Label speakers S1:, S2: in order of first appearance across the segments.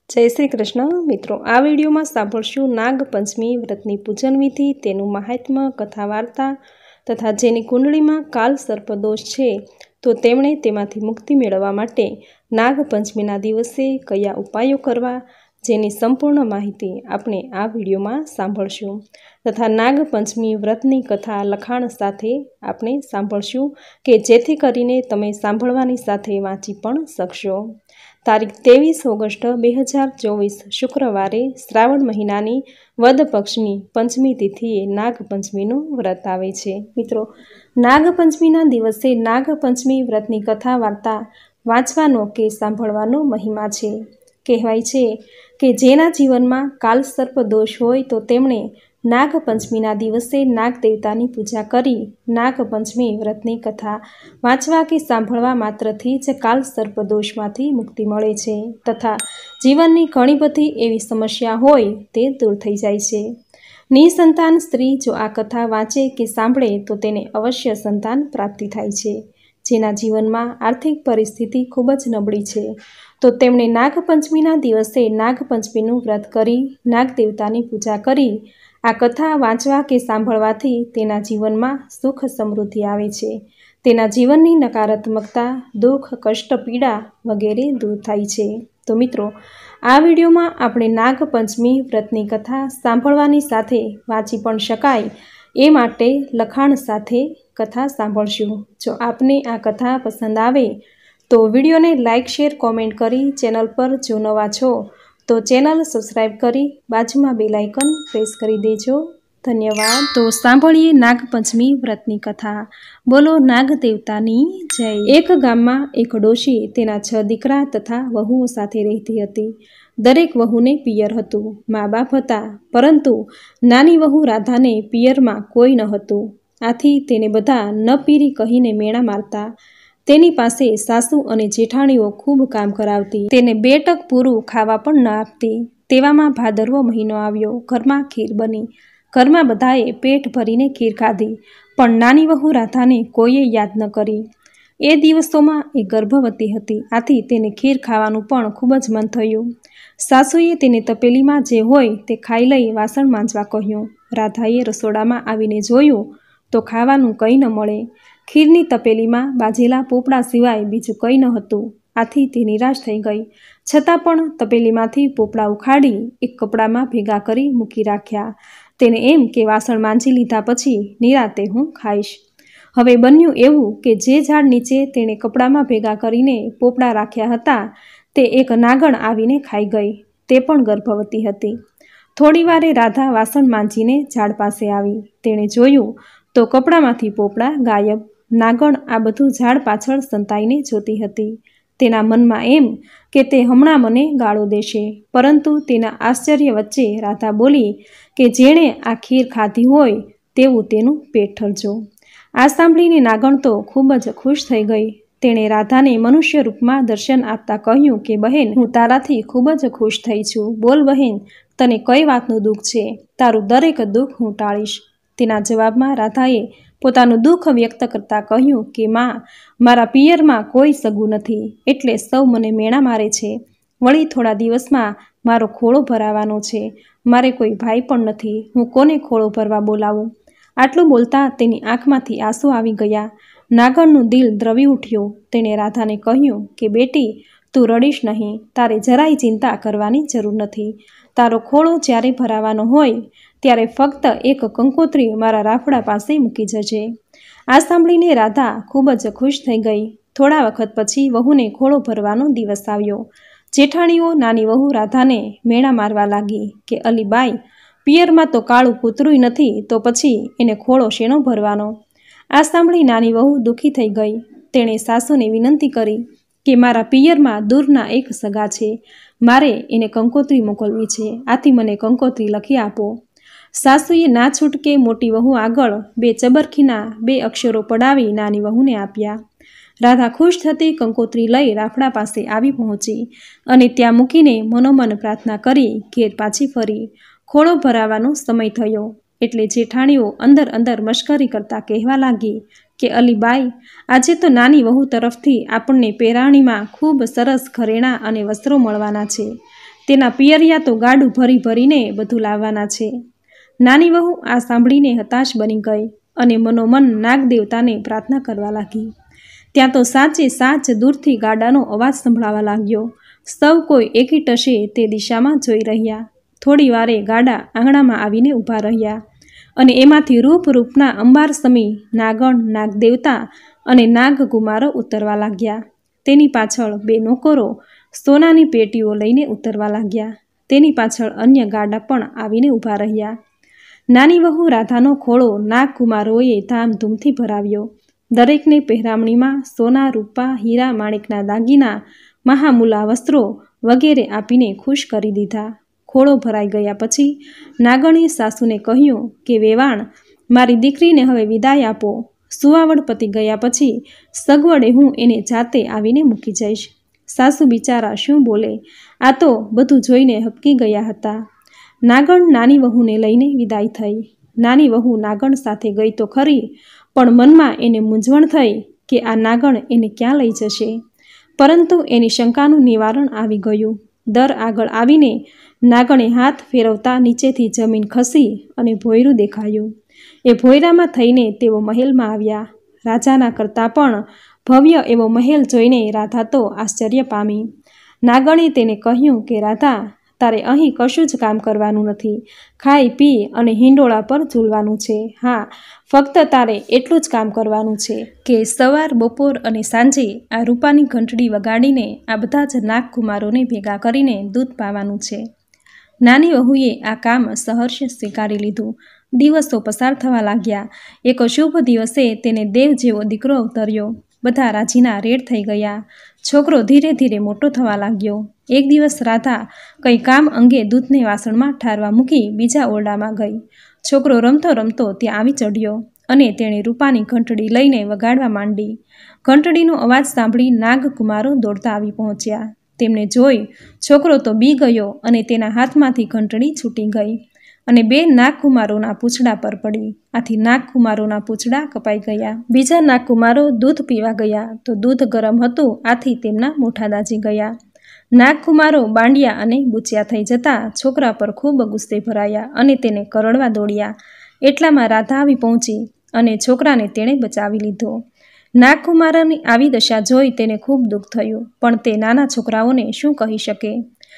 S1: जय श्री कृष्ण। मित्रों, आ वीडियो में सांभळशुं नागपंचमी व्रतनी पूजन विधि, तेनुं महात्म्य, कथा वार्ता तथा जेनी कुंडली में काल सर्पदोष छे तो तेमणे तेमांथी मुक्ति मेळववा माटे नागपंचमीना दिवसे कया उपायो करवा, जेनी संपूर्ण माहिती आपणे आ विडियो में सांभळशुं तथा नागपंचमी व्रतनी कथा लखाण साथे आपणे सांभळशुं के जेथी करीने तमे सांभळवानी साथे वांची पण शकशो। तारीख 23 ऑगस्ट 2024 शुक्रवारे श्रावण महीनानी वद पक्षनी पंचमी तिथिए नागपंचमीनुं व्रत आवे छे। मित्रों, नागपंचमीना दिवसे नागपंचमी व्रतनी कथा वार्ता वांचवानो के सांभळवानो महिमा छे। कहेवाय छे के जेना जीवनमां काल सर्प दोष होय तो तेमणे नागपंचमीना दिवसे नागदेवतानी पूजा करी नागपंचमी व्रतनी कथा वांचवा के सांभळवा मात्रथी ज काल सर्प दोषमांथी मुक्ति मळे छे तथा जीवननी घणी बधी एवी समस्या होय ते दूर थई जाय छे। निसंतान स्त्री जो आ कथा वांचे के सांभळे तो तेने अवश्य संतान प्राप्ति थाय छे। जेना जीवनमां आर्थिक परिस्थिति खूब ज नबળી छे तो तेमणे नागपंचमीना दिवसे नागपंचमीनुं व्रत करी नागदेवतानी पूजा करी आ कथा वांचवा के सांभळवाथी तेना जीवनमां सुख समृद्धि आवे छे। तेना जीवननी नकारात्मकता, दुख, कष्ट, पीड़ा वगैरे दूर थाय छे। तो मित्रों, आ विडियोमां आपणे नागपंचमी व्रतनी कथा सांभळवानी साथे वांची पण शकाय ए माटे लखाण साथे कथा सांभळशुं। जो आपने आ कथा पसंद आवे तो विडियो ने लाइक, शेर, कॉमेंट करी चेनल पर जो नवा छो तो चेनल सब्सक्राइब करी बाजुमां बेल आइकन प्रेस करी देजो। धन्यवाद। तो सांभळीए नागपंचमी व्रतनी कथा। बोलो नागदेवतानी जय। एक गाममां एक डोशी तेना 6 दीकरा तथा वहुओ साथे रहती हती। दरेक वहुने पियर हतुं, मा बाप हता, परंतु नानी वहु राधाने पियरमां कोई न हतुं। आथी तेने बधा न पीरी कहीने मेणा मारता। तेनी पासे सासू अने जेठाणीओ खूब काम करावती, तेने 2 टक पूरुं खावा पण न आपती। तेवामां भादरवो महीनो आव्यो, घरमां खीर बनी। घरमां बधाए पेट भरीने खीर खाधी, पण नानी वहु राधाने कोઈએ याद न करी। ए दिवसोमां ए गर्भवती हती, आथी तेने खीर खावानुं पण खूब ज मन थयुं। सासूए तेने तपेलीमां जे होय ते खाई लई वासण मांजवा कह्युं। राधाए रसोडामां आवीने जोयुं तो खावानुं कंई न मळे। खीरनी तपेलीमां बाजेला पोपड़ा सिवाय बीजुं कंई न हतुं। आथी ते निराश थई गई, छतां पण तपेलीमांथी पोपड़ा उखाड़ी एक कपड़ामां भेगा करी मूकी राख्या। तेने एम के वासण मांजी लीधा पछी निराते हूँ खाईश। हवे बन्युं एवुं के जे झाड़ नीचे तेणे कपड़ामां भेगा करीने पोपड़ा राख्या हता ते एक नागण आवीने खाई गई। ते पण गर्भवती हती। थोड़ी वारे राधा वासण मांजीने झाड़ पासे आवी। तेणे जोयुं तो कपड़ामांथी पोपड़ा गायब। नागण आ बधुं झाड़ पाछळ संताईने जोती हती। तेना मनमा एम के ते हमणां मने गाळो देशे, परंतु तेना आश्चर्य वच्चे राधा बोली के जेणे आ खीर खाधी होय तेवुं तेनुं पेट ठरजो। आ सांभळीने नागण तो खूब ज खुश थई गई। तेणे राधाने मनुष्य रूपमां दर्शन आपता कह्युं के बहेन, हूँ ताराथी खूब ज खुश थई छुं। बोल बहेन, तने कई वातनुं दुख छे? तारुं दरेक दुख हूँ टाळीश। तेना जवाबमां राधाए पोतानुं दुख व्यक्त करता कह्युं के मां, मारा पियरमां कोई सगुं नथी, एटले सौ मने मेणा मारे छे। वળી थोड़ा दिवसमां मारो खोळो भरावानो छे। मारे कोई भाई पण नथी, हूँ कोने खोळो भरवा बोलावुं? आटલું बोलता तेनी आंखमांथी आंसू आवी गया। नागणनुं दिल द्रवी उठ्युं। तेणे राधाने कह्युं के बेटी, तू रड़ीश नहीं, तारे जराय चिंता करवानी जरूर नथी। तारो खोळो ज्यारे भरावानो होय त्यारे फक्त एक कंकोत्री मारा राफड़ा पासे मूकी जजे। आ सांभळीने राधा खूब ज खुश थई गई। थोड़ा वखत पछी वहुने खोळो भरवानो दिवस आव्यो। जेठाणीओ नानी वहु राधाने मेणा मारवा लागी के अली बाई, पियरमां तो काळुं कूतरुंय नथी तो पछी एने खोळो शेनो भरवानो? आ सांभળી नानी वहु दुखी थई गई। तेणे सासूने विनंती करी के मारा पियरमां दूરના एक सगा छे, मारे एने कंकोत्री मोकलवी छे, आथी मने कंकोत्री लखी आपो। सासूए ना छूटके मोटी वहु आगळ 2 चबरखीना 2 अक्षरो पड़ावी नानी वहुने आप्या। राधा खुश थती कंकोत्री लई राफड़ा पासे आवी पहोंची अने त्यां मूकीने मनोमन प्रार्थना करी घेर पाછી फरी। खोळो भरावानो समय थयो एटले जेठाणीओ अंदर अंदर मश्करी करता कहेवा लागी के अली बाई, आजे तो नानी वहु तरफथी आपणने पेराणीमां खूब सरस घरेणां अने वस्त्रो मळवाना छे। તેના પિયરિયા તો ગાડું ભરી ભરીને બધું લાવવાના છે. નાની વહુ આ સાંભળીને હતાશ બની ગઈ અને મનોમન નાગ દેવતાને પ્રાર્થના કરવા લાગી. ત્યાં તો સાચે સાચ દૂરથી ગાડાનો અવાજ સંભળાવા લાગ્યો. સૌ કોઈ એકી ટશે તે દિશામાં જોઈ રહ્યા. થોડી વારે ગાડા આંગણામાં આવીને ઊભા રહ્યા અને એમાંથી રૂપના અંબાર સમી નાગણ, નાગદેવતા અને નાગકુમારો ઉતરવા લાગ્યા. તેની પાછળ 2 નોકરો સોનાની પેટીઓ લઈને ઉતરવા લાગ્યા. તેની પાછળ અન્ય ગાડા પણ આવીને ઊભા રહ્યા. નાની વહુ રાધાનો ખોળો નાગકુમારોએ ધામધૂમથી ભરાવ્યો. દરેકને પહેરામણીમાં સોના, રૂપા, હીરા, માણેકના દાગીના, મહામૂલા વસ્ત્રો વગેરે આપીને ખુશ કરી દીધા. ખોળો ભરાઈ ગયા પછી નાગણે સાસુને કહ્યું કે વેવાણ, મારી દીકરીને હવે વિદાય આપો. સુવાવડ પતી ગયા પછી સગવડે હું એને જાતે આવીને મૂકી જઈશ. સાસુ બિચારા શું બોલે? આ તો બધું જોઈને હબકી ગયા હતા. નાગણ નાની વહુને લઈને વિદાય થઈ. નાની વહુ નાગણ સાથે ગઈ તો ખરી, પણ મનમાં એને મૂંઝવણ થઈ કે આ નાગણ એને ક્યાં લઈ જશે. પરંતુ એની શંકાનું નિવારણ આવી ગયું. દર આગળ આવીને નાગણે હાથ ફેરવતા નીચેથી જમીન ખસી અને ભોયરું દેખાયું. એ ભોયરામાં થઈને તેઓ મહેલમાં આવ્યા. રાજાના કરતાં પણ ભવ્ય એવો મહેલ જોઈને રાધા તો આશ્ચર્ય પામી. નાગણે તેને કહ્યું કે રાધા, તારે અહીં કશું જ કામ કરવાનું નથી. ખાઈ પી અને હિંડોળા પર ઝૂલવાનું છે. હા, ફક્ત તારે એટલું જ કામ કરવાનું છે કે સવાર, બપોર અને સાંજે આ રૂપાની ઘંટડી વગાડીને આ બધા જ નાગકુમારોને ભેગા કરીને દૂધ પાવાનું છે. નાની વહુએ આ કામ સહર્ષ સ્વીકારી લીધું. દિવસો પસાર થવા લાગ્યા. એક શુભ દિવસે તેને દેવ જેવો દીકરો અવતર્યો. બધા રાજીના રેડ થઈ ગયા. છોકરો ધીરે ધીરે મોટો થવા લાગ્યો. એક દિવસ રાધા કંઈ કામ અંગે દૂધને વાસણમાં ઠારવા મૂકી બીજા ઓરડામાં ગઈ. છોકરો રમતો રમતો ત્યાં આવી ચડ્યો અને તેણે રૂપાની ઘંટડી લઈને વગાડવા માંડી. ઘંટડીનો અવાજ સાંભળી નાગકુમારો દોડતા આવી પહોંચ્યા. તેમને જોઈ છોકરો તો બી ગયો અને તેના હાથમાંથી ઘંટડી છૂટી ગઈ અને 2 નાગકુમારોના પૂંછડા પર પડી. આથી નાગકુમારોના પૂંછડા કપાઈ ગયા. બીજા નાગકુમારો દૂધ પીવા ગયા તો દૂધ ગરમ હતું, આથી તેમના મોઢા દાઝી ગયા. નાગકુમારો બાંડિયા અને બૂચિયા થઈ જતા છોકરા પર ખૂબ ગુસ્સે ભરાયા અને તેને કરડવા દોડ્યા. એટલામાં રાધા આવી પહોંચી અને છોકરાને તેણે બચાવી લીધો. નાગકુમારોની આવી દશા જોઈ તેને ખૂબ દુઃખ થયું, પણ તે નાના છોકરાઓને શું કહી શકે.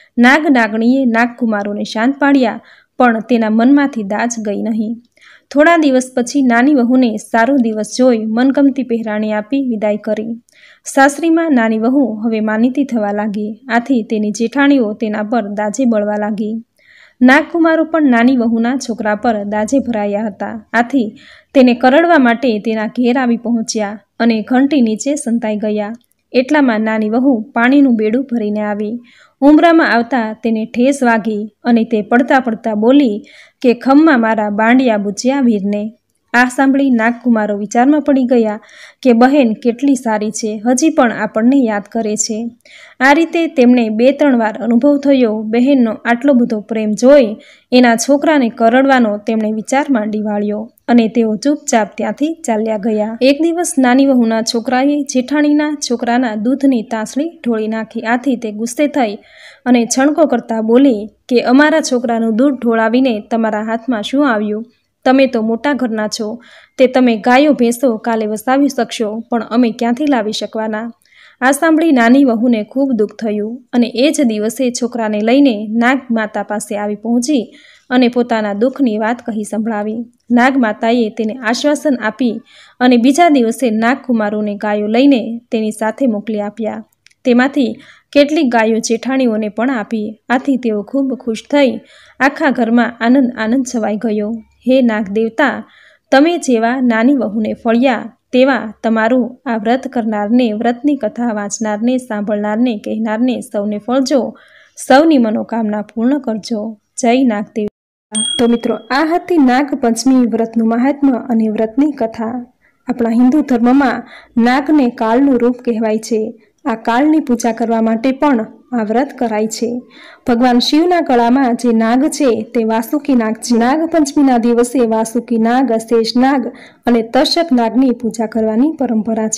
S1: નાગણીએ નાગકુમારોને શાંત પાડ્યા, પણ તેના મનમાંથી દાજ ગઈ નહીં. થોડા દિવસ પછી નાની વહુને સારો દિવસ જોઈ મનગમતી પહેરાણી આપી વિદાય કરી. સાસરીમાં નાની વહુ હવે માનીતી થવા લાગી. આથી તેની જેઠાણીઓ તેના પર દાજે બળવા લાગી. નાગકુમારો પણ નાની વહુના છોકરા પર દાજે ભરાયા હતા. આથી તેને કરડવા માટે તેના ઘેર આવી પહોંચ્યા અને ઘંટી નીચે સંતાઈ ગયા. એટલામાં નાની વહુ પાણીનું બેડું ભરીને આવી. ઉંબરામાં આવતા તેને ઠેસ વાગી અને તે પડતા પડતા બોલી કે ખમ્મા મારા બાંડિયા બુચિયા વીરને. આ સાંભળી નાગકુમારો વિચારમાં પડી ગયા કે બહેન કેટલી સારી છે, હજી પણ આપણને યાદ કરે છે. આ રીતે તેમને 2-3 વાર અનુભવ થયો. બહેનનો આટલો બધો પ્રેમ જોઈ એના છોકરાને કરડવાનો તેમણે વિચાર માંડી વાળ્યો અને તેઓ ચૂપચાપ ત્યાંથી ચાલ્યા ગયા. એક દિવસ નાની વહુના છોકરાએ જેઠાણીના છોકરાના દૂધની તાંસળી ઢોળી નાખી. આથી તે ગુસ્સે થઈ અને છણકો કરતા બોલી કે અમારા છોકરાનું દૂધ ઢોળાવીને તમારા હાથમાં શું આવ્યું? તમે તો મોટા ઘરના છો, તે તમે ગાયો ભેંસો કાલે વસાવી શકશો, પણ અમે ક્યાંથી લાવી શકવાના? આ સાંભળી નાની વહુને ખૂબ દુઃખ થયું અને એ જ દિવસે છોકરાને લઈને નાગ માતા પાસે આવી પહોંચી અને પોતાના દુઃખની વાત કહી સંભળાવી. નાગ માતાએ તેને આશ્વાસન આપી અને બીજા દિવસે નાગકુમારોને ગાયો લઈને તેની સાથે મોકલી આપ્યા. તેમાંથી કેટલીક ગાયો જેઠાણીઓને પણ આપી. આથી તેઓ ખૂબ ખુશ થઈ આખા ઘરમાં આનંદ છવાઈ ગયો. હે નાગ દેવતા, તમે જેવા નાની વહુને ફળ્યા તેવા તમારું આ વ્રત કરનારને, વ્રતની કથા વાંચનારને, સાંભળનારને, કહેનારને સૌને ફળજો. સૌની મનોકામના પૂર્ણ કરજો. જય નાગ દેવતા. તો મિત્રો, આ હતી નાગપંચમી વ્રતનું મહાત્મ્ય અને વ્રતની કથા. આપણા હિન્દુ ધર્મમાં નાગને કાળનું રૂપ કહેવાય છે. આ કાળની પૂજા કરવા માટે પણ આ વ્રત કરાય છે. ભગવાન શિવના ગળામાં જે નાગ છે તે વાસુકી નાગ છે. નાગપંચમીના દિવસે વાસુકી નાગ, શેષ નાગ અને તશક નાગની પૂજા કરવાની પરંપરા છે.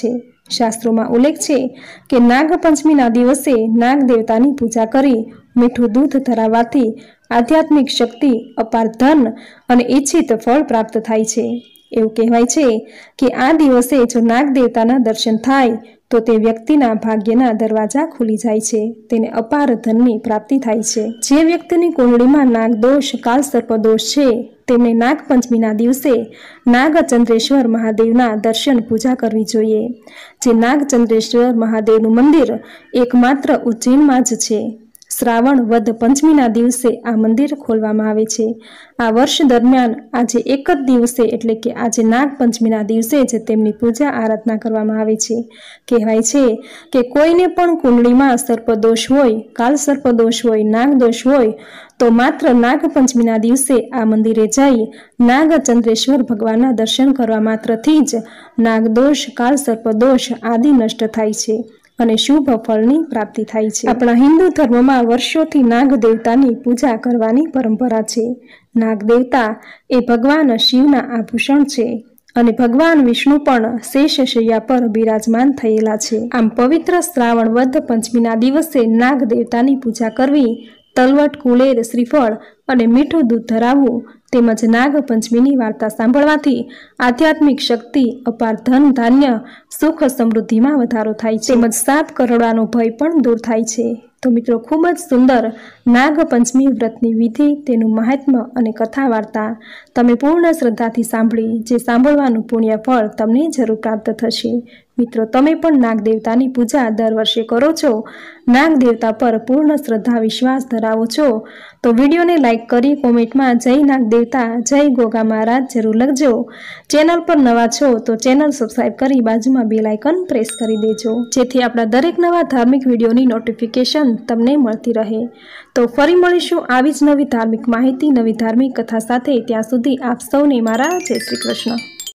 S1: શાસ્ત્રોમાં ઉલ્લેખ છે કે નાગપંચમીના દિવસે નાગ દેવતાની પૂજા કરી મીઠું દૂધ ધરાવવાથી આધ્યાત્મિક શક્તિ, અપાર ધન અને ઈચ્છિત ફળ પ્રાપ્ત થાય છે। એવું કહેવાય છે કે આ દિવસે જો નાગ દેવતાના દર્શન થાય તો તે વ્યક્તિના ભાગ્યના દરવાજા ખુલી જાય છે, તેને અપાર ધનની પ્રાપ્તિ થાય છે। જે વ્યક્તિની કુંડળીમાં નાગદોષ, કાલસર્પ દોષ છે તેમણે નાગપંચમીના દિવસે નાગચંદ્રેશ્વર મહાદેવના દર્શન પૂજા કરવી જોઈએ। જે નાગચંદ્રેશ્વર મહાદેવનું મંદિર એકમાત્ર ઉજ્જૈનમાં જ છે। શ્રાવણ વદ પંચમીના દિવસે આ મંદિર ખોલવામાં આવે છે। આ વર્ષ દરમિયાન આજે એક જ દિવસે એટલે કે આજે નાગપંચમીના દિવસે જ તેમની પૂજા આરાધના કરવામાં આવે છે। કહેવાય છે કે કોઈને પણ કુંડળીમાં સર્પદોષ હોય, કાલ સર્પદોષ હોય, નાગદોષ હોય તો માત્ર નાગપંચમીના દિવસે આ મંદિરે જઈ નાગચંદ્રેશ્વર ભગવાનના દર્શન કરવા માત્રથી જ નાગદોષ, કાલ સર્પદોષ આદિ નષ્ટ થાય છે અને શુભ ફળની પ્રાપ્તિ થાય છે। આપણા હિન્દુ ધર્મમાં વર્ષોથી નાગ દેવતાની પૂજા કરવાની પરંપરા છે। નાગ દેવતા એ ભગવાન શિવના આભૂષણ છે અને ભગવાન વિષ્ણુ પણ શેષશૈયા પર બિરાજમાન થયેલા છે। આમ પવિત્ર શ્રાવણ વદ પંચમીના દિવસે નાગ દેવતાની પૂજા કરવી, તલવટ, કુલેર, શ્રીફળ અને મીઠું દૂધ ધરાવવું તેમજ નાગપંચમીની વાર્તા સાંભળવાથી આધ્યાત્મિક શક્તિ, અપાર ધન ધાન્ય, સુખ સમૃદ્ધિમાં વધારો થાય છે તેમજ સાપ કરડવાનો ભય પણ દૂર થાય છે। તો મિત્રો, ખૂબ જ સુંદર નાગપંચમી વ્રતની વિધિ, તેનું મહાત્મ્ય અને કથા વાર્તા તમે પૂર્ણ શ્રદ્ધાથી સાંભળી, જે સાંભળવાનું પુણ્ય ફળ તમને જરૂર પ્રાપ્ત થશે। મિત્રો, તમે પણ નાગ દેવતાની પૂજા દર વર્ષે કરો છો, નાગ દેવતા પર પૂર્ણ શ્રદ્ધા વિશ્વાસ ધરાવો છો તો વિડીયોને લાઇક કરી કોમેન્ટમાં જય નાગ દેવતા, જય ગોગા મહારાજ જરૂર લખજો। ચેનલ પર નવા છો તો ચેનલ સબસ્ક્રાઈબ કરી બાજુમાં બેલ આઇકન પ્રેસ કરી દેજો, જેથી આપણા દરેક નવા ધાર્મિક વિડીયોની નોટિફિકેશન તમને મળતી રહે। તો ફરી મળીશું આવી જ નવી ધાર્મિક માહિતી, નવી ધાર્મિક કથા સાથે। ત્યાં સુધી આપ સૌને મારા જય શ્રી કૃષ્ણ।